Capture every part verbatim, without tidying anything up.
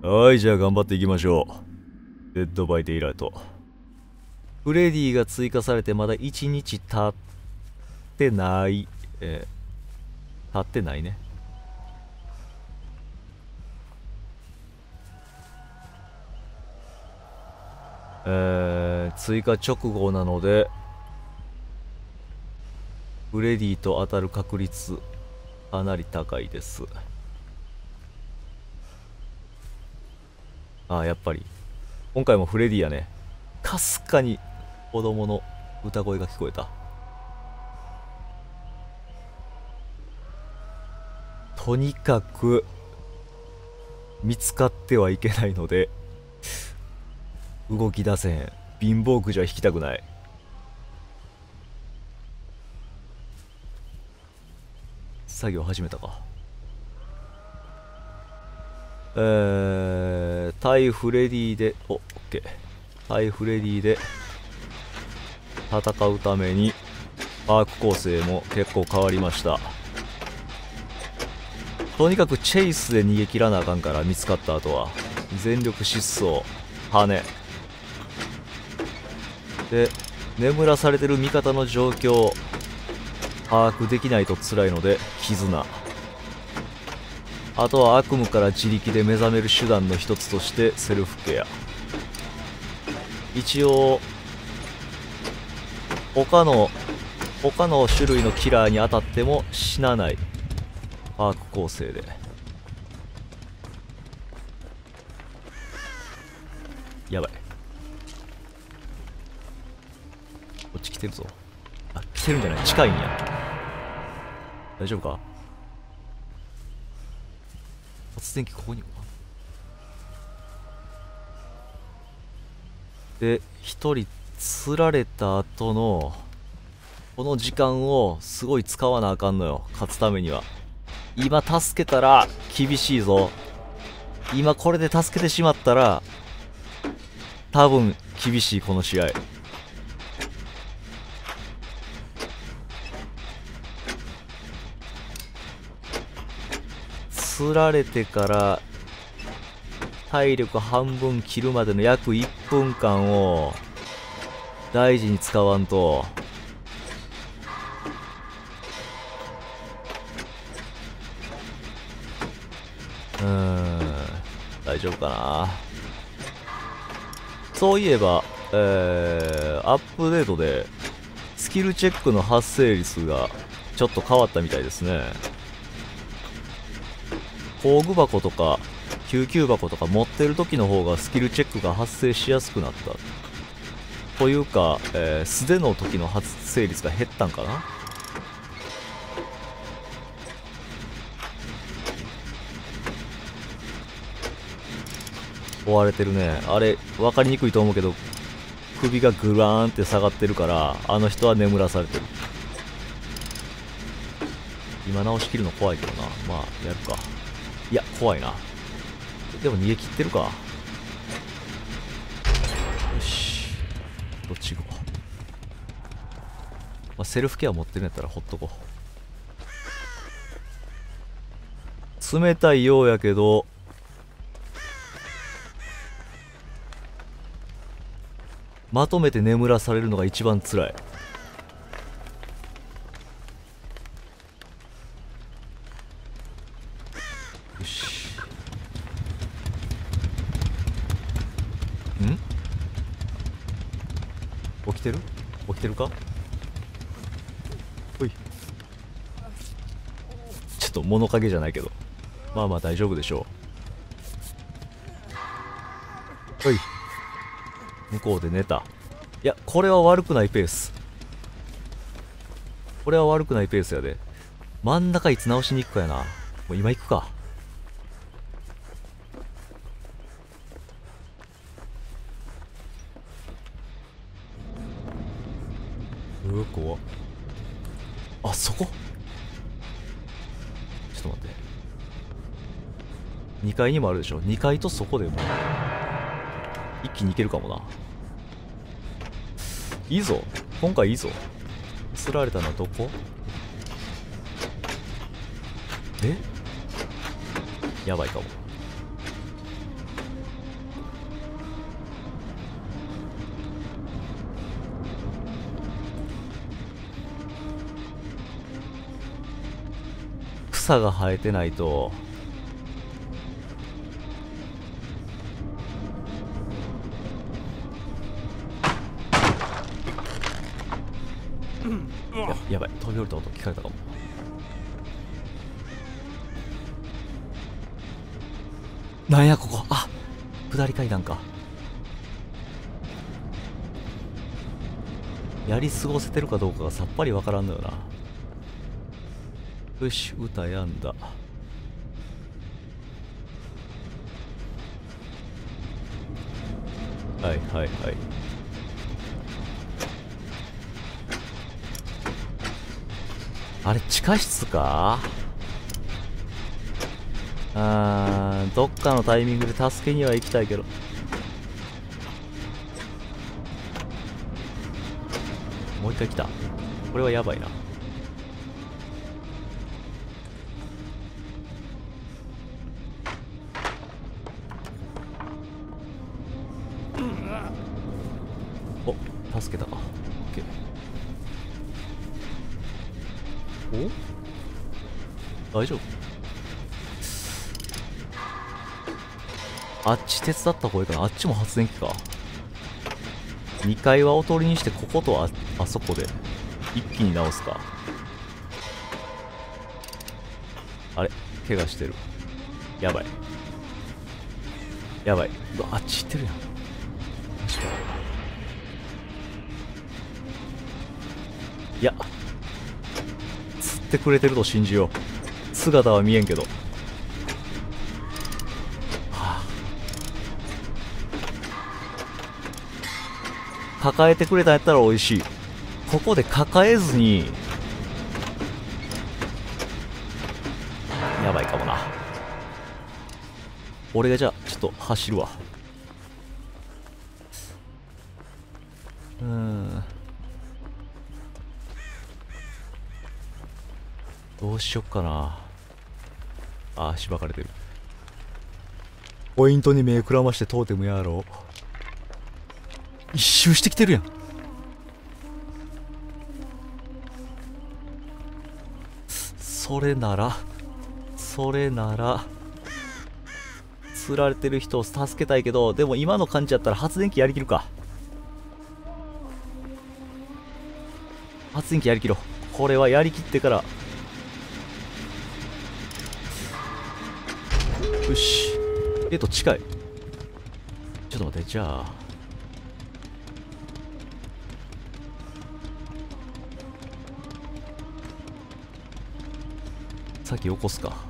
はい、じゃあ頑張っていきましょう。デッドバイデイライト。フレディが追加されてまだいちにち経ってない。えー、経ってないね。えー、追加直後なので、フレディと当たる確率、かなり高いです。ああ、やっぱり。今回もフレディやね。かすかに子供の歌声が聞こえた。とにかく、見つかってはいけないので、動き出せへん。貧乏くじは引きたくない。作業始めたか。えー、対フレディで、お、オッケー。対フレディで戦うためにパーク構成も結構変わりました。とにかくチェイスで逃げ切らなあかんから、見つかった後は全力疾走、羽で眠らされてる味方の状況を把握できないと辛いので絆。あとは悪夢から自力で目覚める手段の一つとしてセルフケア。一応他の他の種類のキラーに当たっても死なないパーク構成で。やばい、こっち来てるぞ。あ、来てるんじゃない、近いんや。大丈夫か。発電機ここに。で一人釣られた後のこの時間をすごい使わなあかんのよ、勝つためには。今助けたら厳しいぞ。今これで助けてしまったら多分厳しい、この試合。釣られてから体力半分切るまでの約いっぷんかんを大事に使わんと。うーん、大丈夫かな。そういえば、えー、アップデートでスキルチェックの発生率がちょっと変わったみたいですね。工具箱とか救急箱とか持ってる時の方がスキルチェックが発生しやすくなったというか、えー、素手の時の発生率が減ったんかな。追われてるね。あれ分かりにくいと思うけど、首がグラーンって下がってるから、あの人は眠らされてる。今直しきるの怖いけどな。まあやるか。いや怖いな。でも逃げ切ってるか。よし、どっち行こう。まあ、セルフケア持ってるんやったらほっとこう。冷たいようやけどまとめて眠らされるのが一番辛い。よし。ん？起きてる？起きてるか？ほい。ちょっと物陰じゃないけど、まあまあ大丈夫でしょう。ほい。向こうで寝た。いや、これは悪くないペース。これは悪くないペースやで。真ん中いつ直しに行くかやな。もう今行くか。うわ、怖っ。あそこ、ちょっと待って。にかいにもあるでしょ。にかいとそこでも一気に行けるかもな。いいぞ、今回いいぞ。釣られたのはどこ？え、やばいかも。 草が生えてないと。や、やばい、飛び降りた音聞かれたかも。なんやここ。あ、下り階段か。やり過ごせてるかどうかがさっぱりわからんのよな。よし、歌やんだ。はいはいはい。あれ地下室か。あー、どっかのタイミングで助けには行きたいけど。もう一回来た。これはやばいな。お、助けたか。オッケー。お、大丈夫。あっち手伝った方がいいかな。あっちも発電機か。にかいはおとりにして、こことあ、あそこで一気に直すか。あれ、怪我してる。やばいやばい。うわ、あっち行ってるやん。確かに。いや、釣ってくれてると信じよう。姿は見えんけど。抱えてくれたんやったら美味しい。ここで抱えずに、やばいかもな。俺がじゃあちょっと走るわ。うーん、どうしよっかな。あー、しばかれてる。ポイントに目くらましてトーテムやろう。一周してきてるやん。それならそれなら釣られてる人を助けたいけど、でも今の感じやったら発電機やりきるか。発電機やりきろう。これはやりきってから。よし、えっと近い。ちょっと待って、じゃあ先起こすか。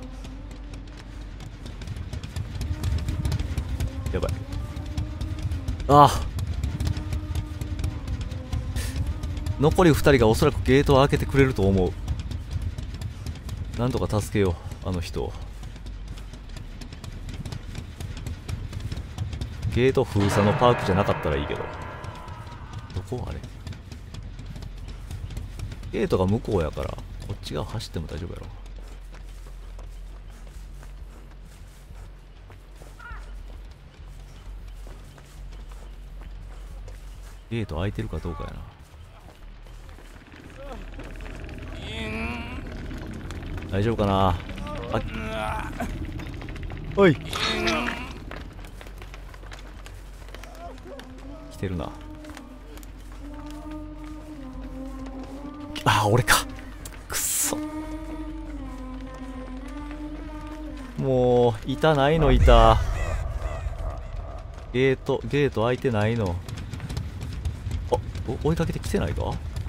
やばい。ああ、残りふたりがおそらくゲートを開けてくれると思う。なんとか助けよう、あの人を。ゲート封鎖のパークじゃなかったらいいけど。どこあれ。ゲートが向こうやからこっち側走っても大丈夫やろ。ゲート開いてるかどうかやな。大丈夫かなあ。おい、来てるな。ああ、俺か。くっそ、もう板ないの。板ゲートゲート開いてないの。あ、お追いかけてきてないか。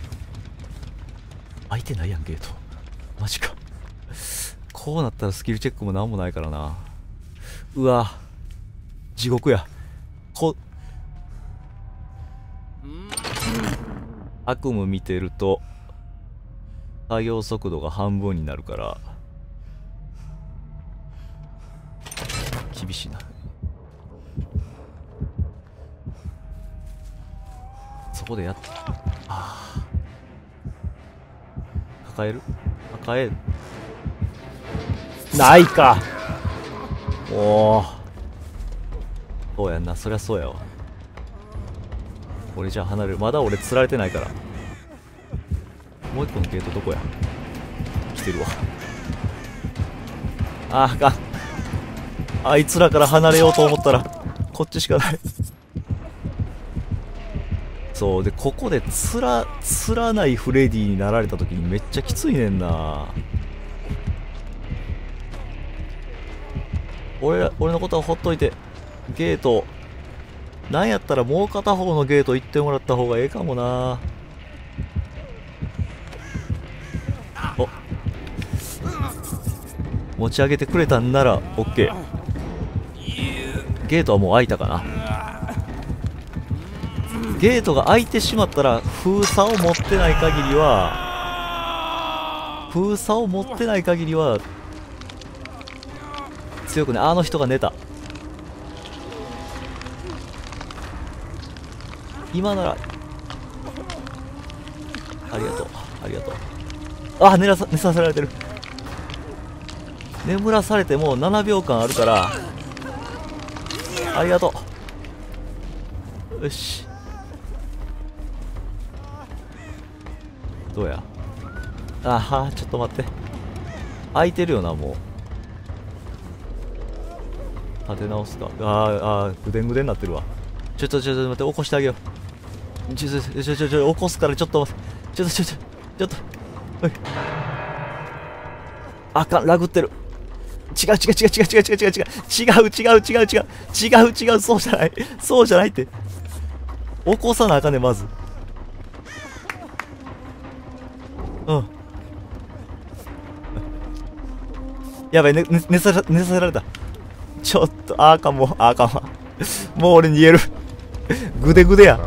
開いてないやんゲート。マジか。こうなったらスキルチェックもなんもないからな。うわ、地獄や。こ悪夢見てると作業速度が半分になるから厳しいな。そこでやっ、ああ、抱える抱えないか。おお、そうやんな。そりゃそうやわ。俺じゃあ離れる。まだ俺釣られてないから。もう一個のゲートどこや。来てるわ。 ああかん。あいつらから離れようと思ったらこっちしかない。そうで、ここでつらつらないフレディになられた時にめっちゃきついねんな。俺ら俺のことはほっといて、ゲートなんやったらもう片方のゲート行ってもらった方がええかもな。お、持ち上げてくれたんなら OK。 ゲートはもう開いたかな。ゲートが開いてしまったら封鎖を持ってない限りは封鎖を持ってない限りは強くね。あの人が寝た。今ならありがとうありがとう。あ、寝らさ寝させられてる。眠らされてもななびょうかんあるからありがとう。よし、どうや。あは、ちょっと待って、空いてるよな。もう立て直すか。あーあー、ぐでんぐでんになってるわ。ちょっとちょっと待って、起こしてあげよう。ちょちょちょちょちょちょ起こすから、ちょっと待って、ちょっとちょちょちょっと、はい、あかん、ラグってる。違う違う違う違う違う違う違う違う違う違う違う違う違う違う違う、そうじゃない、そうじゃないって。起こさなあかんね、まず。うん、やばい、ね、ね、寝さ寝させられた。ちょっとあーかん、もうあーかんわ。もう俺逃げる。ぐでぐでや。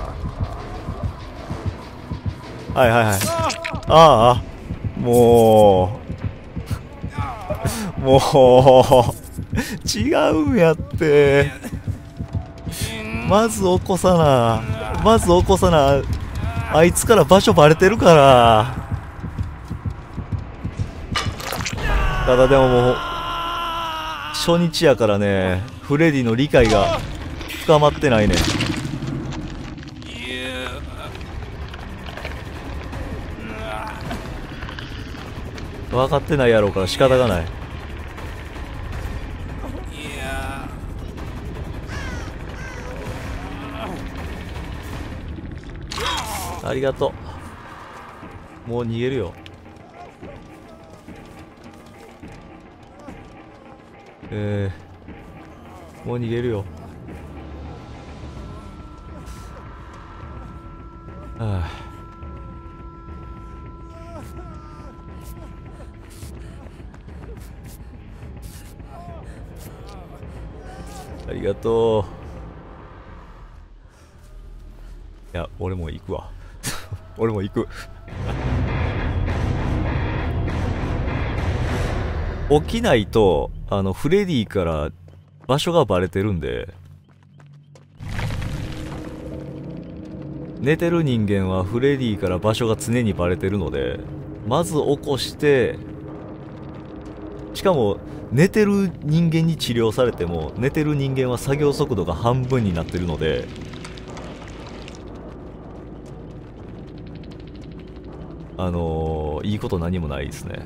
はいはいはい。ああ、もうもう違うんやって。まず起こさな、まず起こさな。あいつから場所バレてるから。ただでももう初日やからね、フレディの理解が深まってないね。分かってないやろうから仕方がない。ありがとう。もう逃げるよ。えー、もう逃げるよ。はあ、ありがとう。いや、俺も行くわ。俺も行く。起きないと、あの、フレディから場所がバレてるんで、寝てる人間はフレディから場所が常にバレてるので、まず起こして、しかも、寝てる人間に治療されても、寝てる人間は作業速度が半分になってるので、あのー、いいこと何もないですね。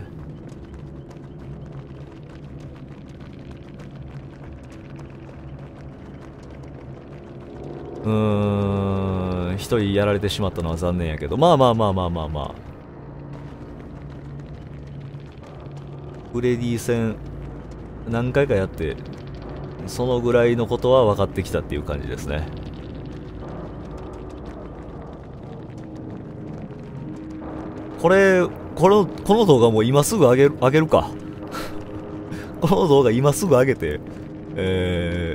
うーん、一人やられてしまったのは残念やけど、まあまあまあまあまあまあ。フレディ戦、何回かやって、そのぐらいのことは分かってきたっていう感じですね。これ、この、この動画も今すぐ上げる、上げるか。この動画今すぐ上げて、え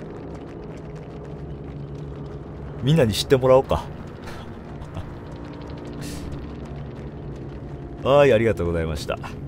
ー、みんなに知ってもらおうか。はい、ありがとうございました。